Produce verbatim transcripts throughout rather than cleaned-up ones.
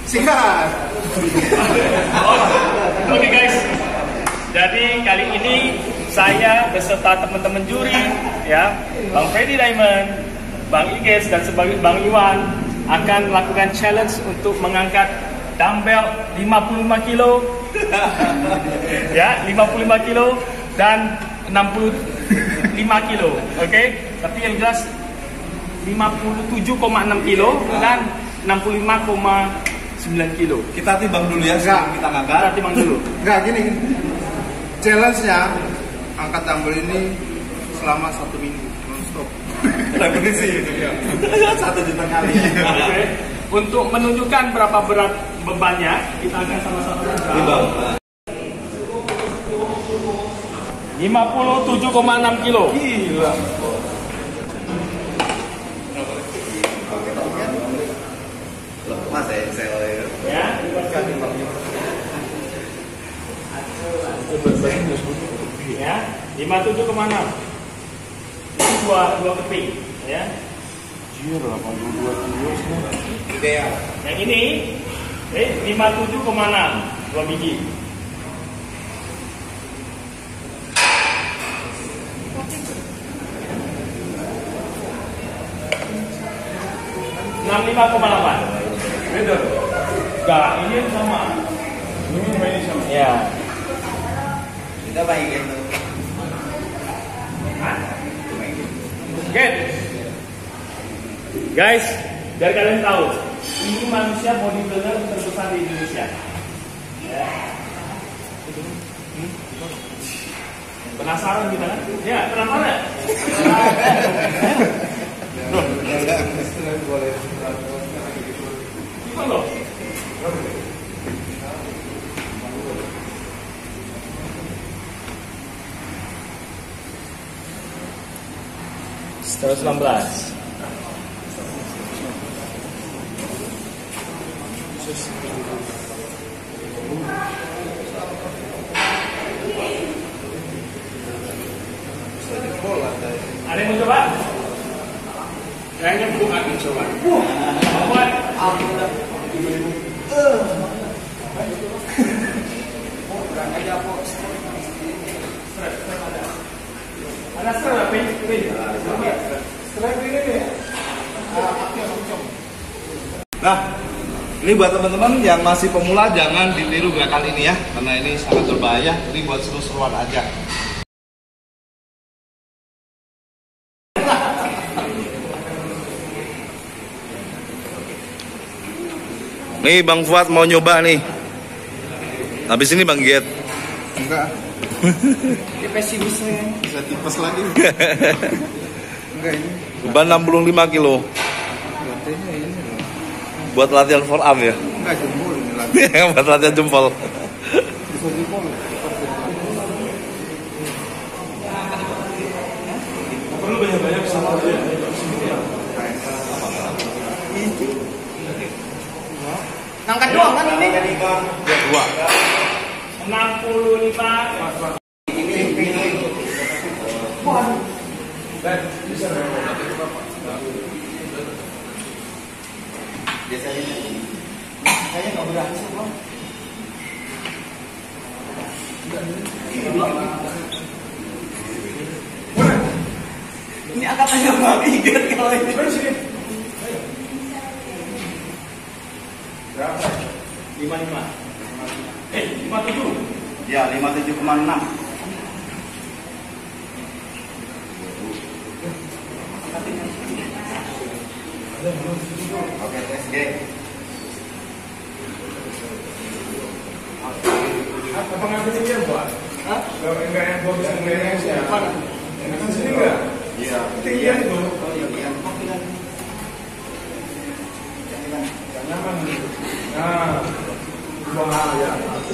Sikat. Oke okay, guys, jadi kali ini saya beserta teman-teman juri, ya, Bang Freddy Diamond, Bang Iges dan sebagai Bang Iwan akan melakukan challenge untuk mengangkat dumbbell lima puluh lima kilo, ya, lima puluh lima kilo dan enam puluh lima kilo, oke? Okay? Tapi yang jelas lima puluh tujuh koma enam kilo dan enam puluh lima koma sembilan kilo. Kita timbang dulu ya, sekarang kita ngangkat. Kita timbang dulu. Enggak gini. Challenge-nya angkat dumbbell ini selama satu minggu non-stop. Lakukan sih itu ya. Satu juta kali. Okay. Untuk menunjukkan berapa berat bebannya, kita akan sama-sama timbang. lima puluh tujuh koma enam kilo. Gila. Mas saya saya Ya. Ya, lima puluh tujuh koma enam. Itu dua dua keping, ya. Jir, delapan puluh dua kilo semua. Ideal. Yang ini eh lima puluh tujuh koma enam, dua biji. enam puluh lima koma delapan. Beda. Enggak, ini sama. Ini ini sama. Ya. Kita baik itu. Oke. Guys, biar kalian tahu, ini manusia bodybuilder terbesar di Indonesia. Ya. Penasaran kita kan? Ya, penasaran. Gimana loh? seratus enam belas. Ada yang mau coba? Kayaknya bukan mencoba. Buat. Ada strap apa ini? Strap ini ya. Nah, ini buat teman-teman yang masih pemula jangan ditiru gerakan ini ya, karena ini sangat berbahaya. Ini buat seru-seruan aja. Nih Bang Fuad mau nyoba nih. Habis ini Bang Giat. Enggak. Dia pesimis saya. Bisa tipes lagi. Enggak ini. Beban enam puluh lima kilo. Latihannya ini loh. Buat latihan forearm ya? Enggak, jempol ini latihan. Buat latihan jempol. Bisa jempol. Perlu banyak-banyak sama dia. Angkat doang kan ini? Ya, dua. enam puluh lima. Ini ini. Waduh. Biasanya Kayaknya nggak berhasil bang. Ini angkatannya Bang Iget kalau ini. berapa? lima puluh lima. Eh, lima puluh tujuh. Ya, lima puluh tujuh koma enam. Oke, T S G. Apa ngambil ini ya, Pak? Hah? Enggak yang gua bisa ngeleng siapa? Yang kan sini enggak? Iya. Ketinggian itu. Oh iya, iya. Yang nyaman gitu. Nah, wah ya.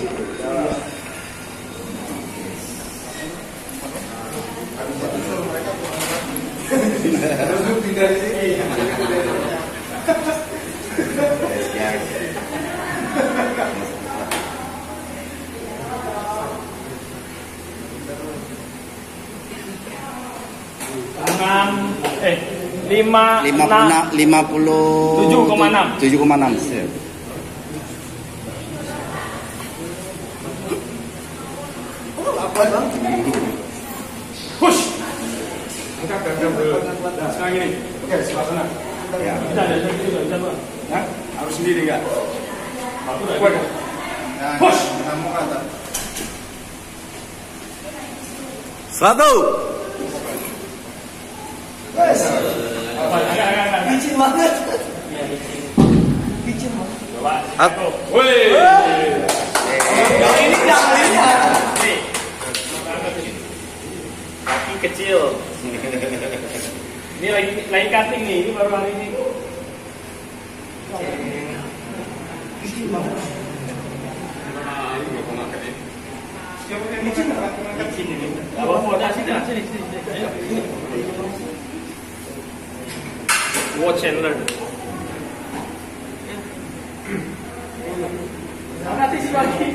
Harus pindah di sini. enam eh lima lima puluh lima puluh tujuh koma enam. tujuh koma enam. Kuat bang. Push. Angkat dan dulu. Sekarang ini. Oke, sebelah sana. Ya. Bisa ada sendiri juga bisa bang. Nah, harus sendiri enggak? Kuat. Push. Kamu kata. Satu. Yes. Apa? Agak, agak, agak. Licin banget. Licin banget. Coba. Satu. Woi. Yang ini jangan lihat. Nih. Kaki kecil. Ini lagi lagi cutting nih, ini baru hari ini. Licin banget. Licin banget. Licin ini. Apa mau dah sini, sini, sini. Ayo. Watch and learn. Nanti sih lagi.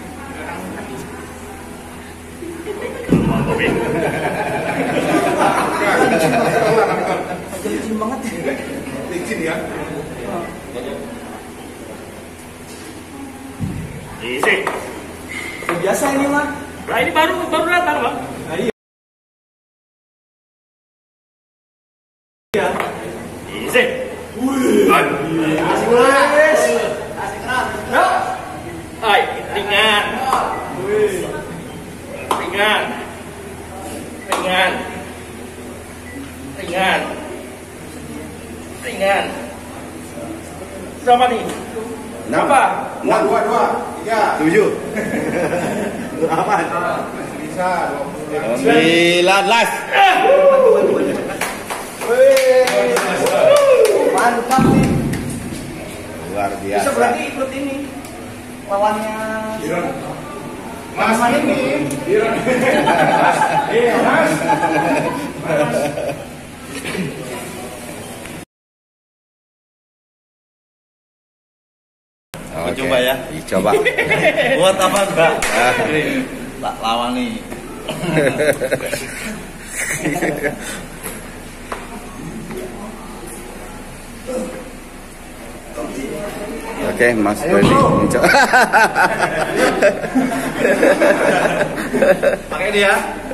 Licin banget. Licin ya. Easy. Biasa ini mah. Nah ini baru baru datang bang. Iya. Easy. Wih. Asik keras. Asik keras. Yuk. Hai, ringan. Ringan. Ringan. Ringan. Ringan. Berapa nih? Berapa? Dua, dua, dua, tiga, Tujuh. delapan, bisa, Sembilan belas. Mantap nih. Luar Bisa biasa. berarti ikut ini. Lawannya. Mas ini, iya mas. Oke. Coba ya. Coba. Buat apa enggak? Ah. Tak lawan nih. Oke, Mas Freddy. Coba. Pakai dia.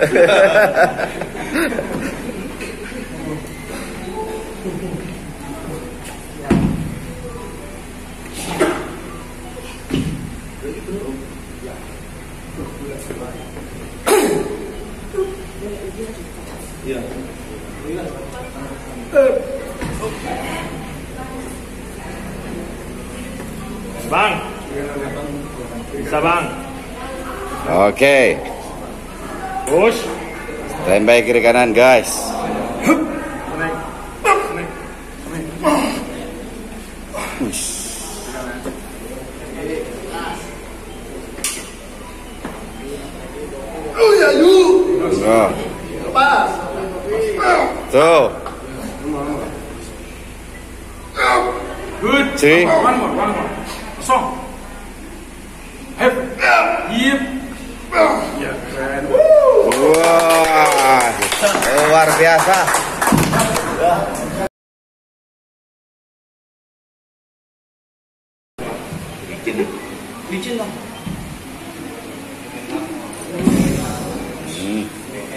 Bang. Bisa bang. Oke. Push. Standby kiri kanan, guys. Oh. Tuh. Good. See? One more, one more. Kosong. Hep. Yip. Ya, keren. Wah, luar biasa. Licin dong. Hmm.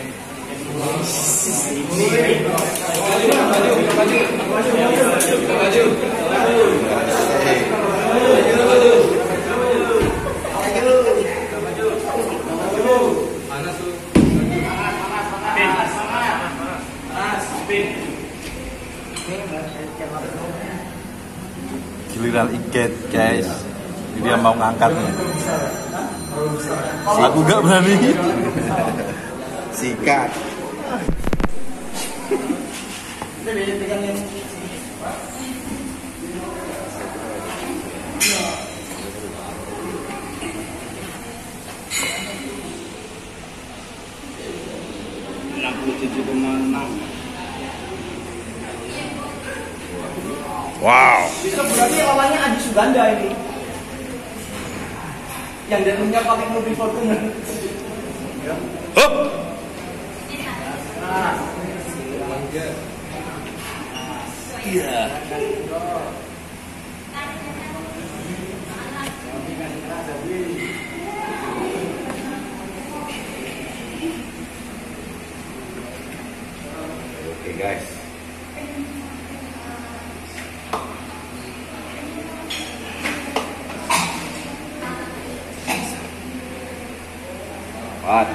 Giliran iket guys. Dia mau ngangkatnya. Aku gak berani. Sikat. enam puluh tujuh koma enam. Wow. Bisa berarti lawannya Adi Suganda ini. Yang dulunya pakai mobil Fortuner. Hup. Iya. Empat,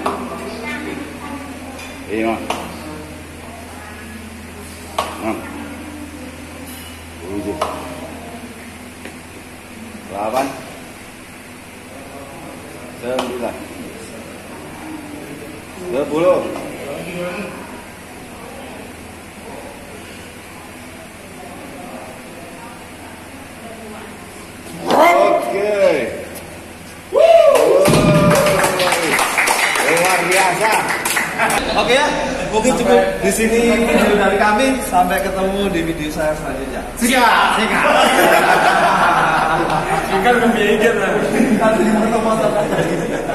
lima, enam, tujuh, delapan, sembilan, sepuluh. Oke. Luar biasa. Oke ya, mungkin cukup di sini video dari kami. Sampai ketemu di video saya selanjutnya. Sikat, sikat. Sikat lebih enak. Nanti foto-foto.